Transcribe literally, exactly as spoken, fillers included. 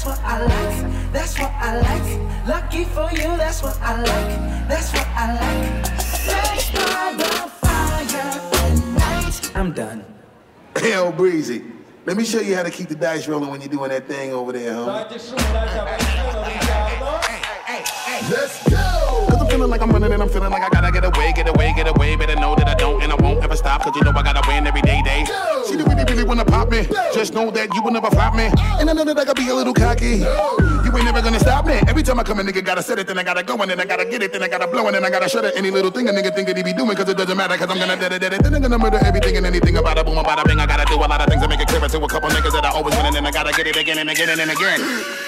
what I like, that's what I like. Lucky for you, that's what I like, that's what I like. Sex by the fire at night. I'm done. Hell, Breezy, let me show you how to keep the dice rolling when you're doing that thing over there, homie. Let's go! Cause I'm feeling like I'm running and I'm feeling like I gotta get away, get away, get away. Better know that I don't and I won't ever stop. Cause you know I gotta win every day, day. Go. She really, really wanna pop me. Go. Just know that you will never flop me. Go. And I know that I gotta be a little cocky. Go. You ain't never gonna stop me. Every time I come a nigga gotta set it, then I gotta go and then I gotta get it, then I gotta blow and then I gotta shut it. Any little thing a nigga think that he be doing cause it doesn't matter. Cause I'm gonna dead it, dead it. Then I'm gonna murder everything and anything about a boom, about a bing. I gotta do a lot of things to make it clearer to a couple niggas that I always win and then I gotta get it again and again and again.